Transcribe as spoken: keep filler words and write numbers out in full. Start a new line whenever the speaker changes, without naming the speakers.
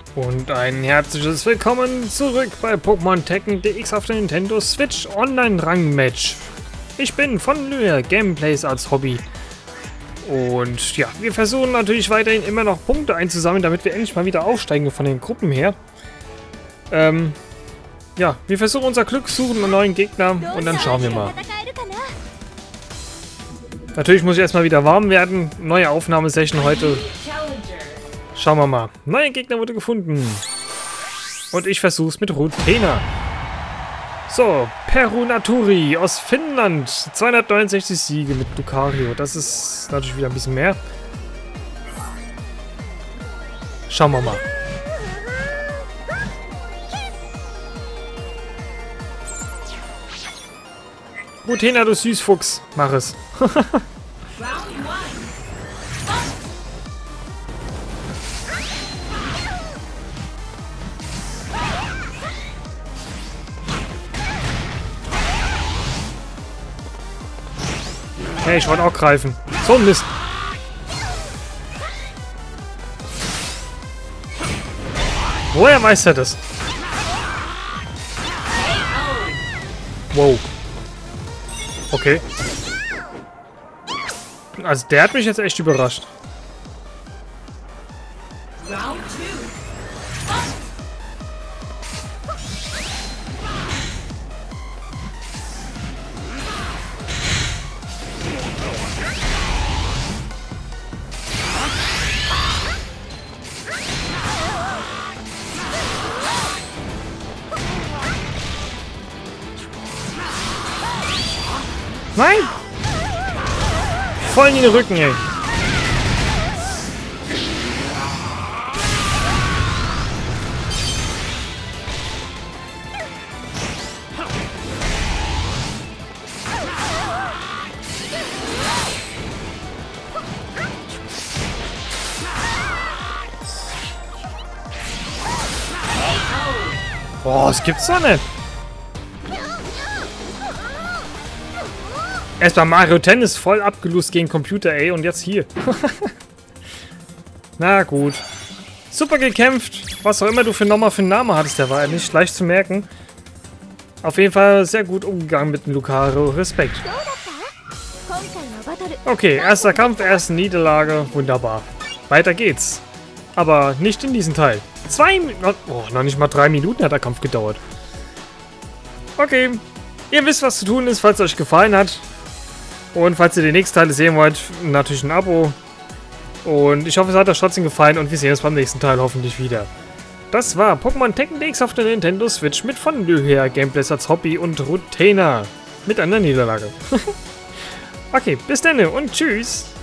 Und ein herzliches Willkommen zurück bei Pokémon Tekken D X auf der Nintendo Switch Online Rang Match. Ich bin von Lyria, Gameplays als Hobby. Und ja, wir versuchen natürlich weiterhin immer noch Punkte einzusammeln, damit wir endlich mal wieder aufsteigen von den Gruppen her. Ähm, ja, wir versuchen unser Glück, suchen einen neuen Gegner und dann schauen wir mal. Natürlich muss ich erstmal wieder warm werden. Neue Aufnahmesession heute. Schauen wir mal. Neuer Gegner wurde gefunden. Und ich versuch's mit Rutena. So, Perunaturi aus Finnland. zweihundertneunundsechzig Siege mit Lucario. Das ist natürlich wieder ein bisschen mehr. Schauen wir mal. Rutena, du Süßfuchs. Mach es. Hey, ich wollte auch greifen. So ein Mist. Woher weiß er das? Wow. Okay. Also der hat mich jetzt echt überrascht. Nein! Voll in den Rücken, ey. Boah, das gibt's doch nicht. Erstmal Mario Tennis voll abgelust gegen Computer, ey. Und jetzt hier. Na gut. Super gekämpft. Was auch immer du für nochmal für einen Namen hattest, der war ja nicht leicht zu merken. Auf jeden Fall sehr gut umgegangen mit dem Lucario. Respekt. Okay, erster Kampf, erste Niederlage. Wunderbar. Weiter geht's. Aber nicht in diesem Teil. Zwei Minuten. Oh, noch nicht mal drei Minuten hat der Kampf gedauert. Okay. Ihr wisst, was zu tun ist, falls es euch gefallen hat. Und falls ihr die nächsten Teile sehen wollt, natürlich ein Abo. Und ich hoffe, es hat euch trotzdem gefallen und wir sehen uns beim nächsten Teil hoffentlich wieder. Das war Pokémon Tekken D X auf der Nintendo Switch mit von Lyria, Gameplays als Hobby und Rutena mit einer Niederlage. Okay, bis dann und tschüss.